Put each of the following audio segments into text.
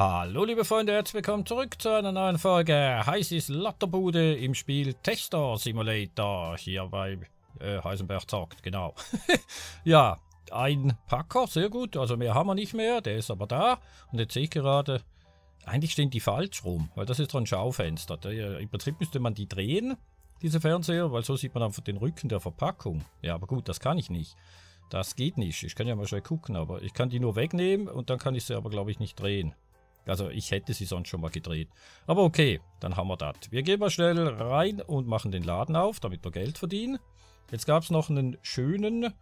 Hallo liebe Freunde, herzlich willkommen zurück zu einer neuen Folge Heißes Lotterbude im Spiel Tester Simulator hier bei Heisenberg zockt, genau. Ja, ein Packer, sehr gut, also mehr haben wir nicht mehr, der ist aber da. Und jetzt sehe ich gerade, eigentlich stehen die falsch rum, weil das ist so ein Schaufenster. Im Prinzip müsste man die drehen, diese Fernseher, weil so sieht man einfach den Rücken der Verpackung. Ja, aber gut, das kann ich nicht. Das geht nicht, ich kann ja mal schnell gucken, aber ich kann die nur wegnehmen und dann kann ich sie aber glaube ich nicht drehen. Also ich hätte sie sonst schon mal gedreht. Aber okay, dann haben wir das. Wir gehen mal schnell rein und machen den Laden auf, damit wir Geld verdienen. Jetzt gab es noch einen schönen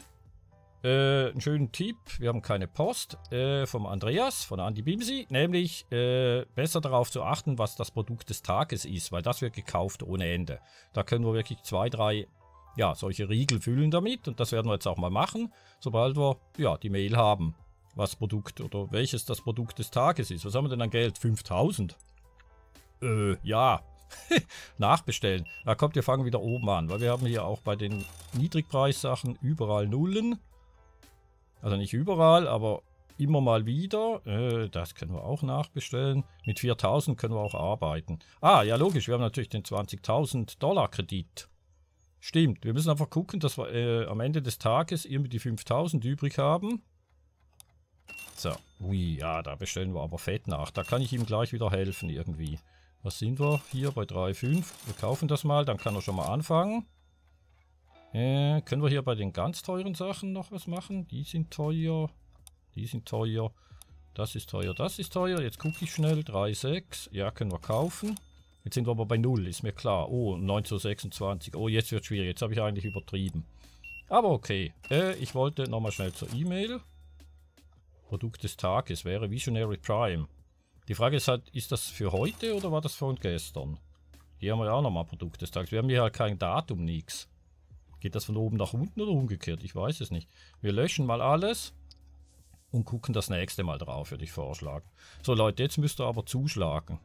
Tipp. Wir haben keine Post vom Andreas, von Andi Bimsi. Nämlich besser darauf zu achten, was das Produkt des Tages ist. Weil das wird gekauft ohne Ende. Da können wir wirklich 2, 3 solche Riegel füllen damit. Und das werden wir jetzt auch mal machen, sobald wir die Mail haben. Was Produkt oder welches das Produkt des Tages ist. Was haben wir denn an Geld? 5000? Ja. Nachbestellen. Da kommt, wir fangen wieder oben an, weil wir haben hier auch bei den Niedrigpreissachen überall Nullen. Also nicht überall, aber immer mal wieder. Das können wir auch nachbestellen. Mit 4000 können wir auch arbeiten. Ah, ja logisch, wir haben natürlich den 20.000 Dollar Kredit. Stimmt, wir müssen einfach gucken, dass wir am Ende des Tages irgendwie die 5000 übrig haben. So, ui, ja, da bestellen wir aber fett nach. Da kann ich ihm gleich wieder helfen irgendwie. Was sind wir hier bei 3,5? Wir kaufen das mal, dann kann er schon mal anfangen. Können wir hier bei den ganz teuren Sachen noch was machen? Die sind teuer. Die sind teuer. Das ist teuer, das ist teuer. Jetzt gucke ich schnell. 3,6. Ja, können wir kaufen. Jetzt sind wir aber bei 0, ist mir klar. Oh, 9,26. Oh, jetzt wird es schwierig. Jetzt habe ich eigentlich übertrieben. Aber okay. Ich wollte nochmal schnell zur E-Mail. Produkt des Tages wäre Visionary Prime. Die Frage ist halt, ist das für heute oder war das von gestern? Hier haben wir ja auch nochmal Produkt des Tages. Wir haben hier halt kein Datum, nichts. Geht das von oben nach unten oder umgekehrt? Ich weiß es nicht. Wir löschen mal alles und gucken das nächste Mal drauf, würde ich vorschlagen. So Leute, jetzt müsst ihr aber zuschlagen.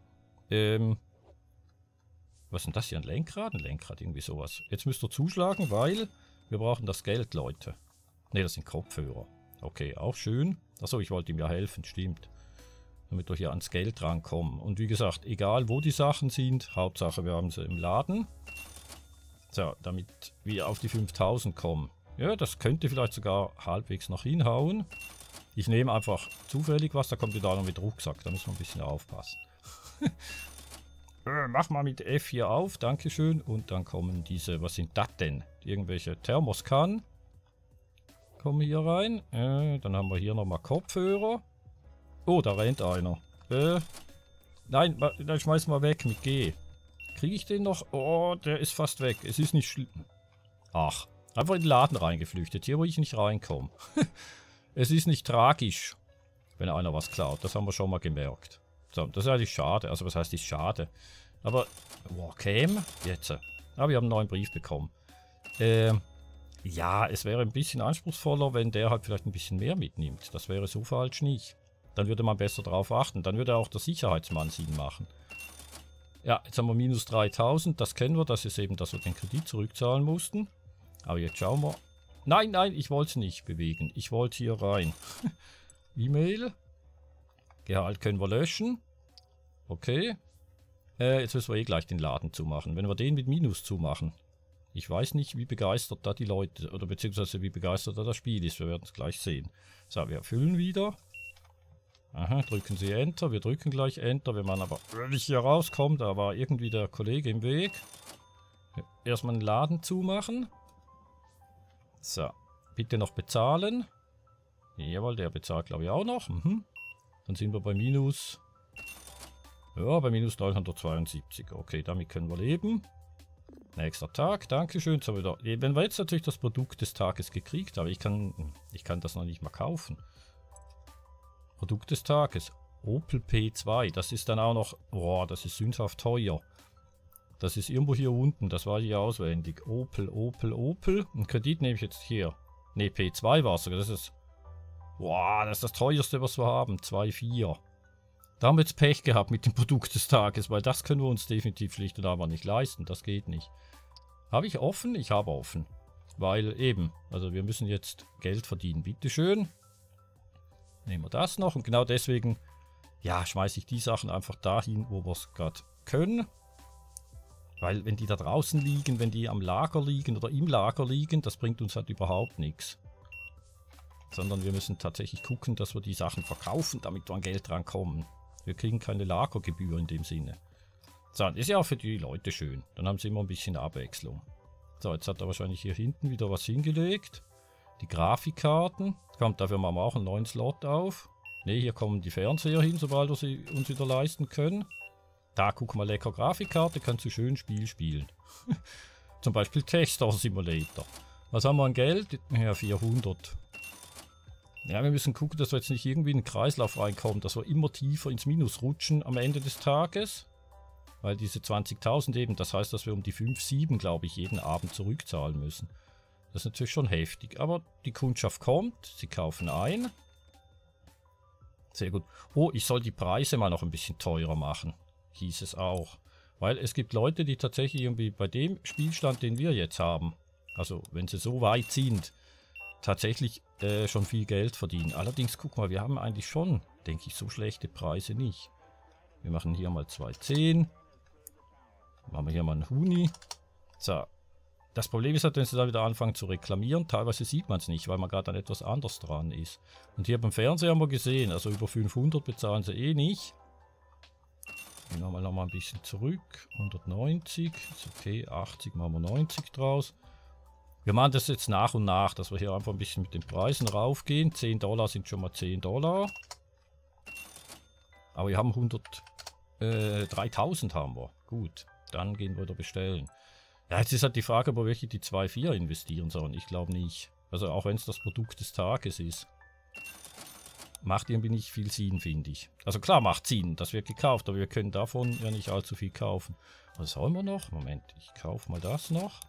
Was ist denn das hier? Ein Lenkrad? Ein Lenkrad, irgendwie sowas. Jetzt müsst ihr zuschlagen, weil wir brauchen das Geld, Leute. Ne, das sind Kopfhörer. Okay, auch schön. Achso, ich wollte ihm ja helfen, stimmt. Damit wir hier ans Geld rankommen. Und wie gesagt, egal wo die Sachen sind, Hauptsache wir haben sie im Laden. So, damit wir auf die 5000 kommen. Ja, das könnte vielleicht sogar halbwegs noch hinhauen. Ich nehme einfach zufällig was, da kommt wieder noch mit Rucksack, da müssen wir ein bisschen aufpassen. Mach mal mit F hier auf, dankeschön. Und dann kommen diese, was sind das denn? Irgendwelche Thermoskannen. Kommen hier rein. Dann haben wir hier nochmal Kopfhörer. Oh, da rennt einer. Nein, dann schmeiß mal weg mit G. Kriege ich den noch? Oh, der ist fast weg. Es ist nicht schlimm. Ach, einfach in den Laden reingeflüchtet. Hier, wo ich nicht reinkomme. Es ist nicht tragisch, wenn einer was klaut. Das haben wir schon mal gemerkt. So, das ist eigentlich schade. Also, was heißt, ist schade. Aber, Cam? Jetzt. Ah, wir haben einen neuen Brief bekommen. Ja, es wäre ein bisschen anspruchsvoller, wenn der halt vielleicht ein bisschen mehr mitnimmt. Das wäre so falsch nicht. Dann würde man besser darauf achten. Dann würde auch der Sicherheitsmann Sinn machen. Ja, jetzt haben wir minus 3000. Das kennen wir. Das ist eben, dass wir den Kredit zurückzahlen mussten. Aber jetzt schauen wir. Nein, nein, ich wollte es nicht bewegen. Ich wollte hier rein. E-Mail. Gehalt können wir löschen. Okay. Jetzt müssen wir eh gleich den Laden zumachen. Wenn wir den mit Minus zumachen. Ich weiß nicht, wie begeistert da die Leute, oder beziehungsweise wie begeistert da das Spiel ist. Wir werden es gleich sehen. So, wir erfüllen wieder. Aha, drücken Sie Enter. Wir drücken gleich Enter. Wenn man aber wirklich hier rauskommt, da war irgendwie der Kollege im Weg. Erstmal den Laden zumachen. So, bitte noch bezahlen. Jawohl, der bezahlt glaube ich auch noch. Dann sind wir bei minus... Ja, bei minus 972. Okay, damit können wir leben. Nächster Tag, Dankeschön. So wieder. Wenn wir jetzt natürlich das Produkt des Tages gekriegt haben, ich kann das noch nicht mal kaufen. Produkt des Tages, Opel P2, das ist dann auch noch, boah, das ist sündhaft teuer. Das ist irgendwo hier unten, das war hier auswendig. Opel. Und Kredit nehme ich jetzt hier. Ne, P2 war es sogar, das ist, boah, das ist das teuerste, was wir haben, 2,4. Da haben wir jetzt Pech gehabt mit dem Produkt des Tages, weil das können wir uns definitiv schlicht und einfach nicht leisten. Das geht nicht. Habe ich offen? Ich habe offen. Weil eben, also wir müssen jetzt Geld verdienen. Bitteschön. Nehmen wir das noch. Und genau deswegen ja, schmeiße ich die Sachen einfach dahin, wo wir es gerade können. Weil wenn die da draußen liegen, wenn die am Lager liegen oder im Lager liegen, das bringt uns halt überhaupt nichts. Sondern wir müssen tatsächlich gucken, dass wir die Sachen verkaufen, damit wir an Geld rankommen. Wir kriegen keine Lagergebühr in dem Sinne. So, ist ja auch für die Leute schön. Dann haben sie immer ein bisschen Abwechslung. So, jetzt hat er wahrscheinlich hier hinten wieder was hingelegt. Die Grafikkarten. Kommt, dafür machen wir auch einen neuen Slot auf. Ne, hier kommen die Fernseher hin, sobald wir sie uns wieder leisten können. Da, guck mal, lecker Grafikkarte, kannst du schön Spiel spielen. Zum Beispiel Tester Simulator. Was haben wir an Geld? Ja, 400. Ja, wir müssen gucken, dass wir jetzt nicht irgendwie in den Kreislauf reinkommen, dass wir immer tiefer ins Minus rutschen am Ende des Tages. Weil diese 20.000 eben, das heißt, dass wir um die 5, 7, glaube ich, jeden Abend zurückzahlen müssen. Das ist natürlich schon heftig, aber die Kundschaft kommt, sie kaufen ein. Sehr gut. Oh, ich soll die Preise mal noch ein bisschen teurer machen, hieß es auch. Weil es gibt Leute, die tatsächlich irgendwie bei dem Spielstand, den wir jetzt haben, also wenn sie so weit sind, tatsächlich schon viel Geld verdienen. Allerdings, guck mal, wir haben eigentlich schon, denke ich, so schlechte Preise nicht. Wir machen hier mal 2,10. Machen wir hier mal einen Huni. So. Das Problem ist halt, wenn sie dann wieder anfangen zu reklamieren, teilweise sieht man es nicht, weil man gerade an etwas anderes dran ist. Und hier beim Fernseher haben wir gesehen, also über 500 bezahlen sie eh nicht. Gehen wir mal noch mal ein bisschen zurück. 190, ist okay, 80 machen wir 90 draus. Wir machen das jetzt nach und nach, dass wir hier einfach ein bisschen mit den Preisen raufgehen. 10 Dollar sind schon mal 10 Dollar. Aber wir haben 3000 haben wir. Gut, dann gehen wir wieder bestellen. Ja, jetzt ist halt die Frage, ob wir wirklich die 2,4 investieren sollen. Ich glaube nicht. Also auch wenn es das Produkt des Tages ist. Macht irgendwie nicht viel Sinn, finde ich. Also klar macht Sinn, das wird gekauft, aber wir können davon ja nicht allzu viel kaufen. Was haben wir noch? Moment, ich kaufe mal das noch.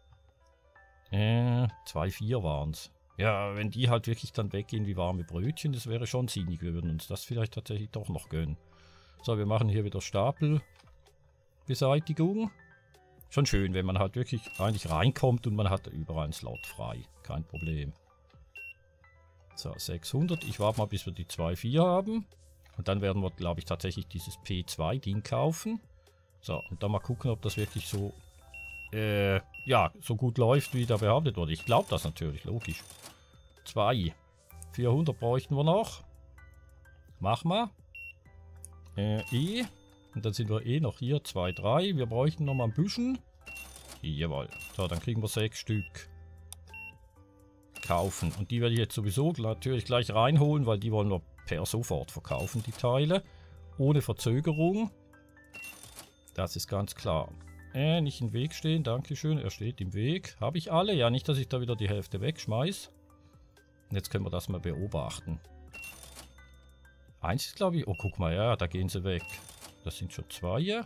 2,4 waren es. Ja, wenn die halt wirklich dann weggehen wie warme Brötchen, das wäre schon sinnig. Wir würden uns das vielleicht tatsächlich doch noch gönnen. So, wir machen hier wieder Stapelbeseitigung. Schon schön, wenn man halt wirklich eigentlich reinkommt und man hat überall einen Slot frei. Kein Problem. So, 600. Ich warte mal, bis wir die 2,4 haben. Und dann werden wir, glaube ich, tatsächlich dieses P2-Ding kaufen. So, und dann mal gucken, ob das wirklich so, ja, so gut läuft, wie da behauptet wurde. Ich glaube das natürlich, logisch. 400 bräuchten wir noch. Mach mal. Und dann sind wir noch hier, 2, 3. Wir bräuchten noch mal ein bisschen. Jawohl. So, dann kriegen wir 6 Stück. Kaufen. Und die werde ich jetzt sowieso natürlich gleich reinholen, weil die wollen wir per sofort verkaufen, die Teile. Ohne Verzögerung. Das ist ganz klar. Nicht im Weg stehen, dankeschön. Er steht im Weg. Habe ich alle? Ja, nicht, dass ich da wieder die Hälfte wegschmeiß. Und jetzt können wir das mal beobachten. Eins ist, glaube ich... Oh, guck mal, ja, da gehen sie weg. Das sind schon 2.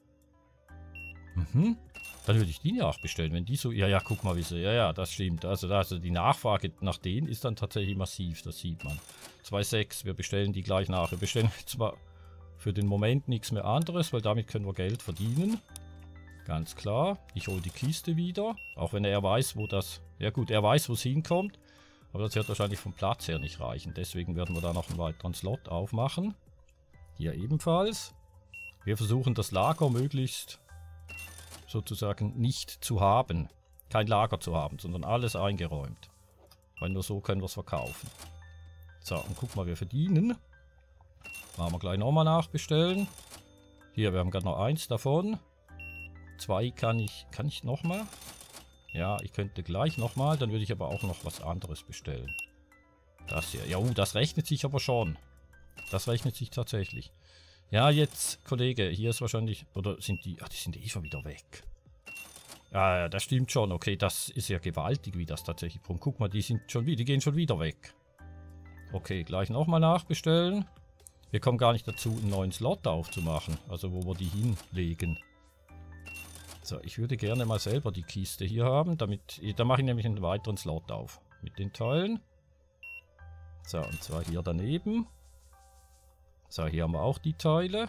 Mhm. Dann würde ich die nachbestellen, wenn die so... Ja, ja, guck mal, wie sie... Ja, ja, das stimmt. Also die Nachfrage nach denen ist dann tatsächlich massiv, das sieht man. 2,6, wir bestellen die gleich nach. Wir bestellen zwar für den Moment nichts mehr anderes, weil damit können wir Geld verdienen. Ganz klar. Ich hole die Kiste wieder. Auch wenn er weiß, wo das... Ja gut, er weiß, wo es hinkommt. Aber das wird wahrscheinlich vom Platz her nicht reichen. Deswegen werden wir da noch einen weiteren Slot aufmachen. Hier ebenfalls. Wir versuchen das Lager möglichst sozusagen nicht zu haben. Kein Lager zu haben, sondern alles eingeräumt. Weil nur so können wir es verkaufen. So, und guck mal, wir verdienen. Machen wir gleich nochmal nachbestellen. Hier, wir haben gerade noch 1 davon. 2 kann ich nochmal. Ja, ich könnte gleich nochmal, dann würde ich aber auch noch was anderes bestellen. Das hier. Ja, das rechnet sich aber schon. Das rechnet sich tatsächlich. Ja, jetzt, Kollege, hier ist wahrscheinlich... Oder sind die... Ach, die sind eh schon wieder weg. Ja, das stimmt schon. Okay, das ist ja gewaltig, wie das tatsächlich kommt. Guck mal, die gehen schon wieder weg. Okay, gleich nochmal nachbestellen. Wir kommen gar nicht dazu, einen neuen Slot aufzumachen. Also, wo wir die hinlegen. So, ich würde gerne mal selber die Kiste hier haben, da mache ich nämlich einen weiteren Slot auf mit den Teilen. So, und zwar hier daneben. So, hier haben wir auch die Teile.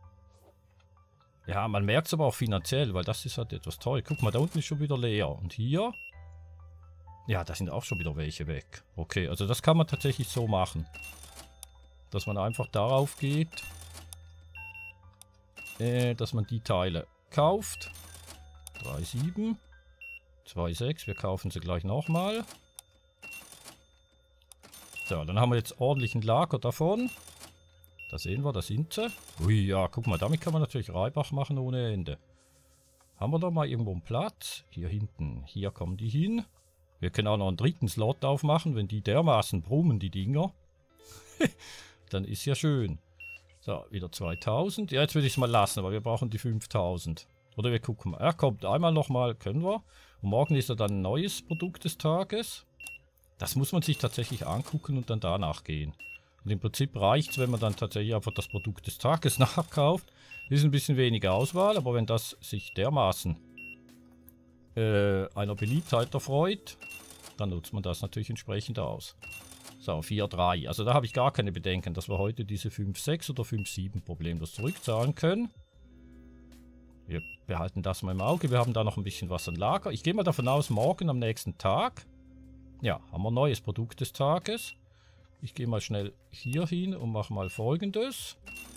Ja, man merkt es aber auch finanziell, weil das ist halt etwas teuer. Guck mal, da unten ist schon wieder leer. Und hier? Ja, da sind auch schon wieder welche weg. Okay, also das kann man tatsächlich so machen. Dass man einfach darauf geht, dass man die Teile kauft. 3,7. 2,6. Wir kaufen sie gleich nochmal. So, dann haben wir jetzt ordentlich ein Lager davon. Da sehen wir, da sind sie. Ui, ja, guck mal, damit kann man natürlich Reibach machen ohne Ende. Haben wir da mal irgendwo einen Platz? Hier hinten. Hier kommen die hin. Wir können auch noch einen dritten Slot aufmachen, wenn die dermaßen brummen, die Dinger. Dann ist ja schön. So, wieder 2000. Ja, jetzt würde ich es mal lassen, aber wir brauchen die 5000. Oder wir gucken mal. Er kommt einmal nochmal, können wir. Und morgen ist ja dann ein neues Produkt des Tages. Das muss man sich tatsächlich angucken und dann danach gehen. Und im Prinzip reicht es, wenn man dann tatsächlich einfach das Produkt des Tages nachkauft. Ist ein bisschen weniger Auswahl, aber wenn das sich dermaßen einer Beliebtheit erfreut, dann nutzt man das natürlich entsprechend aus. So, 4,3. Also da habe ich gar keine Bedenken, dass wir heute diese 5,6 oder 5,7 problemlos zurückzahlen können. Wir behalten das mal im Auge. Wir haben da noch ein bisschen was an Lager. Ich gehe mal davon aus, morgen am nächsten Tag, ja, haben wir ein neues Produkt des Tages. Ich gehe mal schnell hier hin und mache mal Folgendes.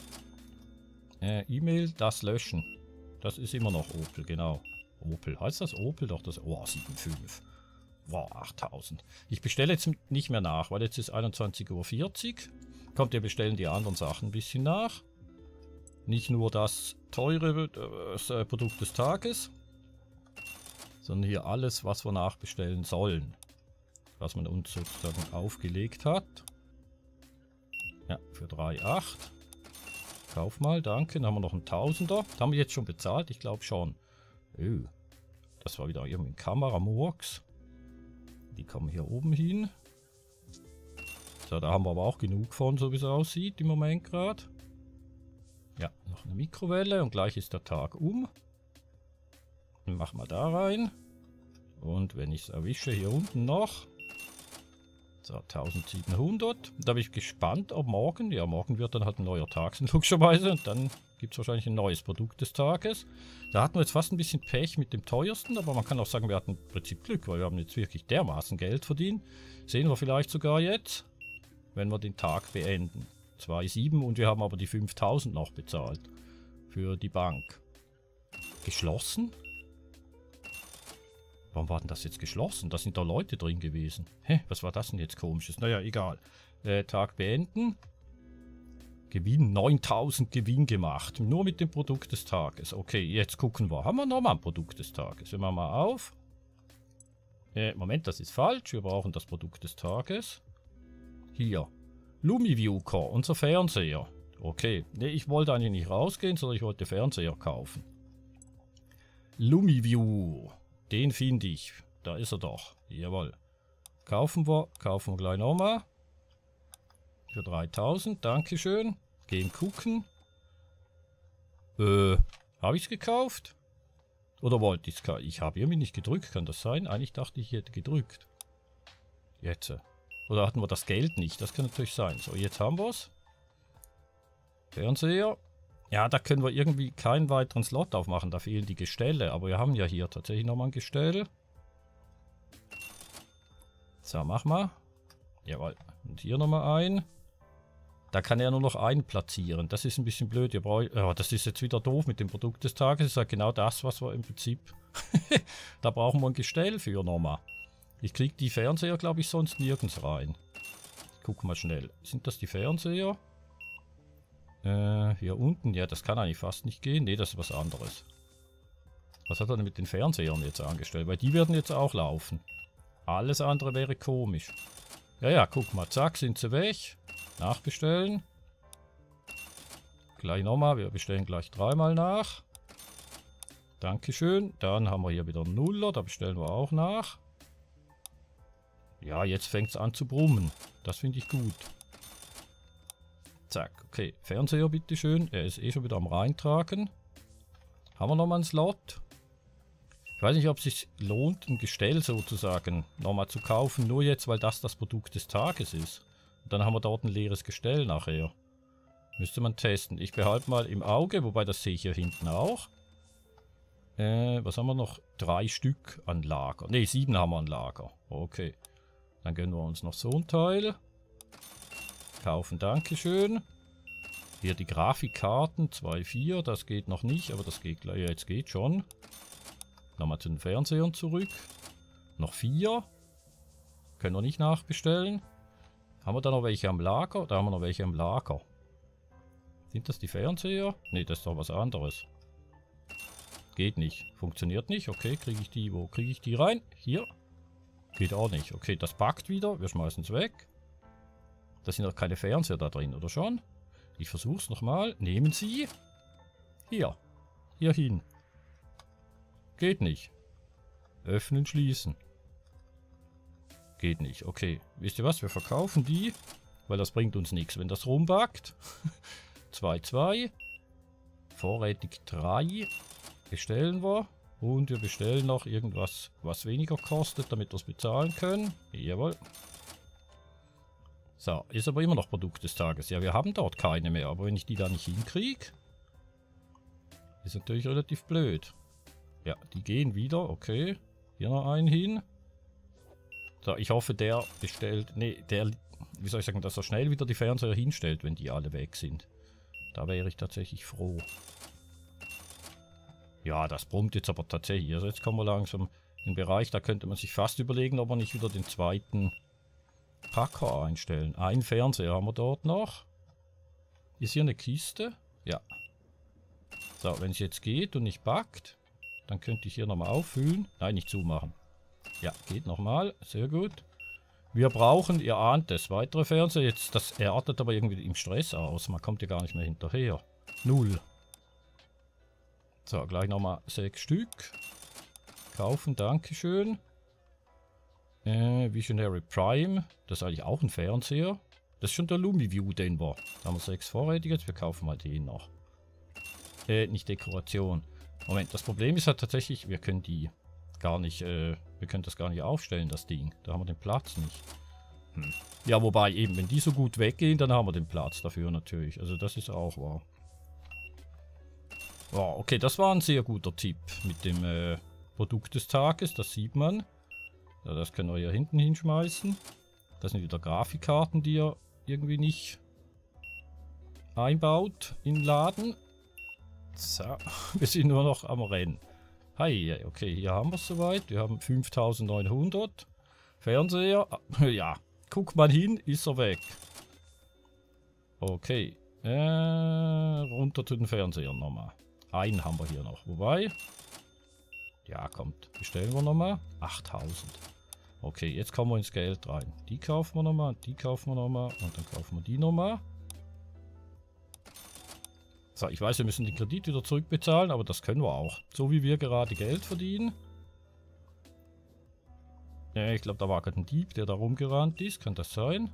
E-Mail, das löschen. Das ist immer noch Opel, genau. Opel, heißt das Opel? Doch, das... Oh, 7,5. Wow, 8000. Ich bestelle jetzt nicht mehr nach, weil jetzt ist 21:40 Uhr. Kommt, wir bestellen die anderen Sachen ein bisschen nach. Nicht nur das teure Produkt des Tages, sondern hier alles, was wir nachbestellen sollen. Was man uns sozusagen aufgelegt hat. Ja, für 3,8. Kauf mal, danke. Dann haben wir noch einen Tausender. Das haben wir jetzt schon bezahlt, ich glaube schon. Oh, das war wieder irgendwie ein Kameramurks. Die kommen hier oben hin. So, da haben wir aber auch genug von, so wie es aussieht im Moment gerade. Ja, noch eine Mikrowelle und gleich ist der Tag um. Dann machen wir da rein. Und wenn ich es erwische, hier unten noch. So, 1700. Da bin ich gespannt, ob morgen, ja, morgen wird dann halt ein neuer Tag sein, logischerweise. Und dann gibt es wahrscheinlich ein neues Produkt des Tages. Da hatten wir jetzt fast ein bisschen Pech mit dem teuersten, aber man kann auch sagen, wir hatten im Prinzip Glück, weil wir haben jetzt wirklich dermaßen Geld verdient. Sehen wir vielleicht sogar jetzt, wenn wir den Tag beenden. 2,7 und wir haben aber die 5000 noch bezahlt für die Bank. Geschlossen? Warum war denn das jetzt geschlossen? Da sind da Leute drin gewesen. Hä, was war das denn jetzt komisches? Naja, egal. Tag beenden. Gewinn, 9000 Gewinn gemacht. Nur mit dem Produkt des Tages. Okay, jetzt gucken wir. Haben wir nochmal ein Produkt des Tages? Wir machen mal auf. Moment, das ist falsch. Wir brauchen das Produkt des Tages. Hier. LumiView Core, unser Fernseher. Okay, nee, ich wollte eigentlich nicht rausgehen, sondern ich wollte Fernseher kaufen. LumiView. Den finde ich. Da ist er doch. Jawohl. Kaufen wir gleich nochmal. Für 3000. Dankeschön. Gehen gucken. Habe ich es gekauft? Oder wollte ich es kaufen? Ich habe irgendwie nicht gedrückt. Kann das sein? Eigentlich dachte ich, ich hätte gedrückt. Jetzt. Oder hatten wir das Geld nicht? Das kann natürlich sein. So, jetzt haben wir es. Fernseher. Ja, da können wir irgendwie keinen weiteren Slot aufmachen. Da fehlen die Gestelle. Aber wir haben ja hier tatsächlich nochmal ein Gestell. So, mach mal. Jawohl. Und hier nochmal ein. Da kann er nur noch einen platzieren. Das ist ein bisschen blöd. Oh, das ist jetzt wieder doof mit dem Produkt des Tages. Das ist ja genau das, was wir im Prinzip... Da brauchen wir ein Gestell für nochmal. Ich kriege die Fernseher, glaube ich, sonst nirgends rein. Ich gucke mal schnell. Sind das die Fernseher? Hier unten. Ja, das kann eigentlich fast nicht gehen. Ne, das ist was anderes. Was hat er denn mit den Fernsehern jetzt angestellt? Weil die werden jetzt auch laufen. Alles andere wäre komisch. Ja, ja, guck mal. Zack, sind sie weg. Nachbestellen. Gleich nochmal. Wir bestellen gleich dreimal nach. Dankeschön. Dann haben wir hier wieder einen Nuller. Da bestellen wir auch nach. Ja, jetzt fängt es an zu brummen. Das finde ich gut. Zack, okay. Fernseher bitteschön. Er ist eh schon wieder am Reintragen. Haben wir nochmal einen Slot? Ich weiß nicht, ob es sich lohnt, ein Gestell sozusagen nochmal zu kaufen. Nur jetzt, weil das Produkt des Tages ist. Und dann haben wir dort ein leeres Gestell nachher. Müsste man testen. Ich behalte mal im Auge, wobei das sehe ich hier hinten auch. Was haben wir noch? 3 Stück an Lager. Ne, 7 haben wir an Lager. Okay. Dann gönnen wir uns noch so ein Teil. Kaufen, Dankeschön. Hier die Grafikkarten, 2,4, das geht noch nicht, aber das geht gleich, ja, jetzt geht schon. Nochmal zu den Fernsehern zurück. Noch 4. Können wir nicht nachbestellen. Haben wir da noch welche am Lager? Da haben wir noch welche am Lager. Sind das die Fernseher? Ne, das ist doch was anderes. Geht nicht. Funktioniert nicht. Okay, kriege ich die, wo kriege ich die rein? Hier. Geht auch nicht. Okay, das packt wieder. Wir schmeißen es weg. Da sind doch keine Fernseher da drin, oder schon? Ich versuche es nochmal. Nehmen Sie. Hier. Hier hin. Geht nicht. Öffnen, schließen. Geht nicht. Okay. Wisst ihr was? Wir verkaufen die. Weil das bringt uns nichts, wenn das rumbackt. 2,2. Vorrätig 3. Bestellen wir. Und wir bestellen noch irgendwas, was weniger kostet, damit wir es bezahlen können. Jawohl. So, ist aber immer noch Produkt des Tages. Ja, wir haben dort keine mehr, aber wenn ich die da nicht hinkriege, ist natürlich relativ blöd. Ja, die gehen wieder, okay. Hier noch einen hin. So, ich hoffe, der bestellt, nee, der, wie soll ich sagen, dass er schnell wieder die Fernseher hinstellt, wenn die alle weg sind. Da wäre ich tatsächlich froh. Ja, das brummt jetzt aber tatsächlich. Also jetzt kommen wir langsam in den Bereich, da könnte man sich fast überlegen, ob wir nicht wieder den zweiten Packer einstellen. Ein Fernseher haben wir dort noch. Ist hier eine Kiste? Ja. So, wenn es jetzt geht und nicht backt, dann könnte ich hier nochmal auffüllen. Nein, nicht zumachen. Ja, geht nochmal. Sehr gut. Wir brauchen, ihr ahnt es, weitere Fernseher. Jetzt, das artet aber irgendwie im Stress aus. Man kommt ja gar nicht mehr hinterher. 0. So, gleich nochmal 6 Stück. Kaufen, Dankeschön. Visionary Prime. Das ist eigentlich auch ein Fernseher. Das ist schon der LumiView, den wir. Da haben wir 6 vorrätig jetzt. Wir kaufen mal den noch. Nicht Dekoration. Moment, das Problem ist halt tatsächlich, wir können die gar nicht, wir können das gar nicht aufstellen, das Ding. Da haben wir den Platz nicht. Ja, wobei eben, wenn die so gut weggehen, dann haben wir den Platz dafür natürlich. Also das ist auch wahr. Oh, okay, das war ein sehr guter Tipp mit dem Produkt des Tages, das sieht man. Ja, das können wir hier hinten hinschmeißen. Das sind wieder Grafikkarten, die ihr irgendwie nicht einbaut in den Laden. So, wir sind nur noch am Rennen. Hi, okay, hier haben wir es soweit. Wir haben 5900. Fernseher. Ja, guck mal hin, ist er weg. Okay. Runter zu den Fernsehern nochmal. Einen haben wir hier noch. Wobei. Ja, kommt. Bestellen wir nochmal. 8000. Okay, jetzt kommen wir ins Geld rein. Die kaufen wir nochmal, die kaufen wir nochmal und dann kaufen wir die nochmal. So, ich weiß, wir müssen den Kredit wieder zurückbezahlen, aber das können wir auch. So wie wir gerade Geld verdienen. Ja, ich glaube, da war gerade ein Dieb, der da rumgerannt ist. Kann das sein?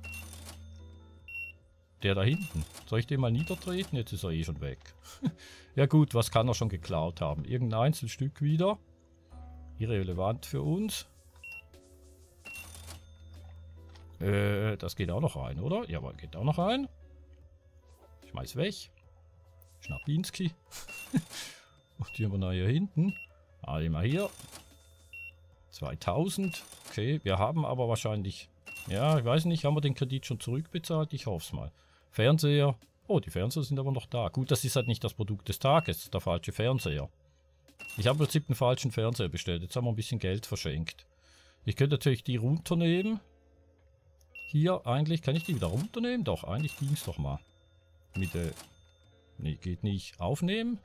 Der da hinten. Soll ich den mal niedertreten? Jetzt ist er eh schon weg. Ja gut, was kann er schon geklaut haben? Irgendein Einzelstück wieder. Irrelevant für uns. Das geht auch noch rein, oder? Jawohl, geht auch noch rein. Schmeiß weg. Schnapinski. Und die haben wir noch hier hinten. Einmal hier. 2000. Okay, wir haben aber wahrscheinlich... Ja, ich weiß nicht, haben wir den Kredit schon zurückbezahlt? Ich hoffe es mal. Fernseher. Oh, die Fernseher sind aber noch da. Gut, das ist halt nicht das Produkt des Tages, der falsche Fernseher. Ich habe im Prinzip den falschen Fernseher bestellt. Jetzt haben wir ein bisschen Geld verschenkt. Ich könnte natürlich die runternehmen. Hier, eigentlich, kann ich die wieder runternehmen? Doch, eigentlich ging es doch mal. Mit, nee, geht nicht. Aufnehmen?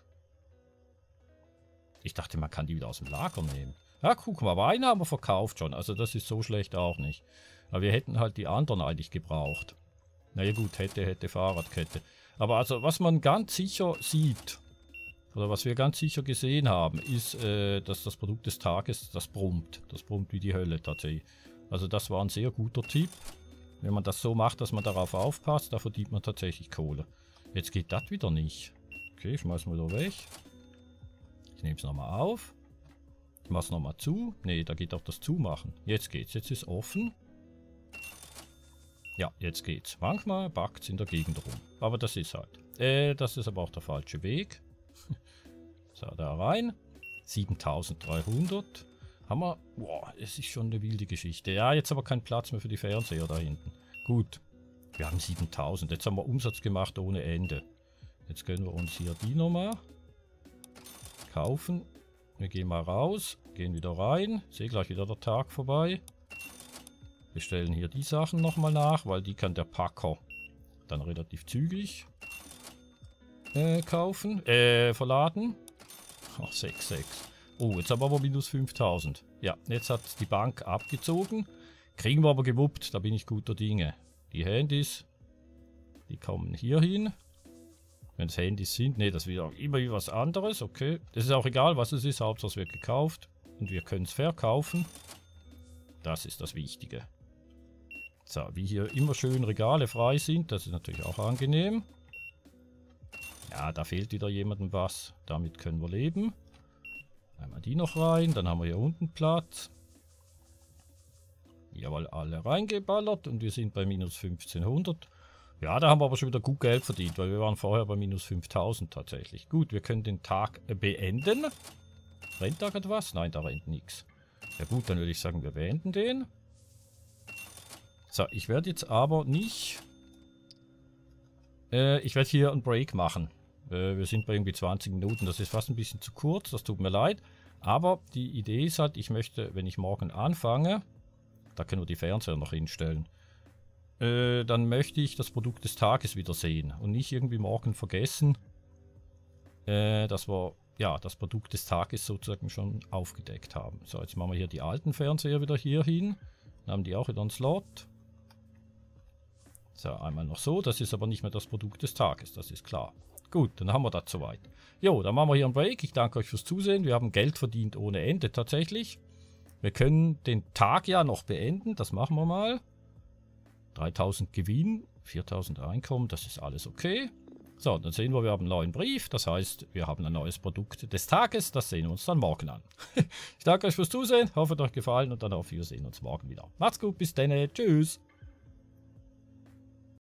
Ich dachte, man kann die wieder aus dem Lager nehmen. Ja, guck mal, aber eine haben wir verkauft schon. Also das ist so schlecht auch nicht. Aber wir hätten halt die anderen eigentlich gebraucht. Naja gut, hätte Fahrradkette. Aber also, was man ganz sicher sieht, oder was wir ganz sicher gesehen haben, ist, dass das Produkt des Tages, das brummt. Das brummt wie die Hölle tatsächlich. Also das war ein sehr guter Tipp. Wenn man das so macht, dass man darauf aufpasst, da verdient man tatsächlich Kohle. Jetzt geht das wieder nicht. Okay, schmeißen wir wieder weg. Ich nehme es nochmal auf. Ich mache es nochmal zu. Ne, da geht auch das Zumachen. Jetzt geht's. Jetzt ist offen. Ja, jetzt geht's. Manchmal backt es in der Gegend rum. Aber das ist halt. Das ist aber auch der falsche Weg. So, da rein. 7300. Haben wir... Boah, es ist schon eine wilde Geschichte. Ja, jetzt aber kein Platz mehr für die Fernseher da hinten. Gut. Wir haben 7000. Jetzt haben wir Umsatz gemacht ohne Ende. Jetzt können wir uns hier die nochmal kaufen. Wir gehen mal raus, gehen wieder rein. Sehe gleich wieder der Tag vorbei. Wir stellen hier die Sachen nochmal nach, weil die kann der Packer dann relativ zügig verladen. Ach, 6,6. Oh, jetzt haben wir aber minus 5000. Ja, jetzt hat die Bank abgezogen. Kriegen wir aber gewuppt, da bin ich guter Dinge. Die Handys, die kommen hier hin. Wenn es Handys sind, ne, das wird immer wie was anderes, okay. Das ist auch egal, was es ist, Hauptsache es wird gekauft. Und wir können es verkaufen. Das ist das Wichtige. So, wie hier immer schön Regale frei sind, das ist natürlich auch angenehm. Ja, da fehlt wieder jemandem was. Damit können wir leben. Einmal die noch rein, dann haben wir hier unten Platz. Jawohl, alle reingeballert und wir sind bei minus 1500. Ja, da haben wir aber schon wieder gut Geld verdient, weil wir waren vorher bei minus 5000 tatsächlich. Gut, wir können den Tag beenden. Rennt da gerade was? Nein, da rennt nichts. Ja gut, dann würde ich sagen, wir beenden den. So, ich werde jetzt aber nicht... ich werde hier einen Break machen. Wir sind bei irgendwie 20 Minuten, das ist fast ein bisschen zu kurz, das tut mir leid. Aber die Idee ist halt, ich möchte, wenn ich morgen anfange... Da können wir die Fernseher noch hinstellen. Dann möchte ich das Produkt des Tages wieder sehen. Und nicht irgendwie morgen vergessen, dass wir ja, das Produkt des Tages sozusagen schon aufgedeckt haben. So, jetzt machen wir hier die alten Fernseher wieder hier hin. Dann haben die auch wieder einen Slot. So, einmal noch so. Das ist aber nicht mehr das Produkt des Tages, das ist klar. Gut, dann haben wir das soweit. Jo, dann machen wir hier einen Break. Ich danke euch fürs Zusehen. Wir haben Geld verdient ohne Ende tatsächlich. Wir können den Tag ja noch beenden, das machen wir mal. 3000 Gewinn, 4000 Einkommen, das ist alles okay. So, dann sehen wir haben einen neuen Brief, das heißt, wir haben ein neues Produkt des Tages, das sehen wir uns dann morgen an. Ich danke euch fürs Zusehen, hoffe, es hat euch gefallen und dann hoffe ich, wir sehen uns morgen wieder. Macht's gut, bis dann, tschüss.